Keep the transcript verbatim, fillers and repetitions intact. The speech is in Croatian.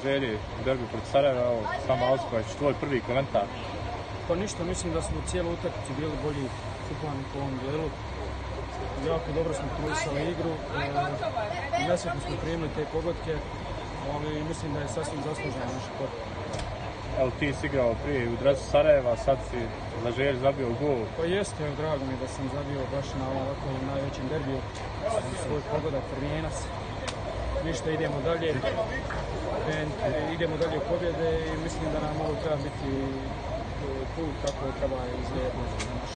Laželji u derbiju protiv Sarajeva, evo sama Alskovac, tvoj prvi komentar. Pa ništa, mislim da smo cijelu utakmicu bili bolji suparnik u ovom dijelu. Jako dobro smo kontrolisali igru, e, nesretno smo primili te pogodke, ali mislim da je sasvim zasluženo naš pobjeda. Evo ti si igrao prije u dresu Sarajeva, sad si Laželj zabio gol. Pa jeste, evo, drago mi da sam zabio baš na ovako najvećem derbiju svoj pogodak, prvijenac. Ništa, idemo dalje, e, idemo dalje u pobjede i mislim da nam ovo treba biti put kako treba izgledati.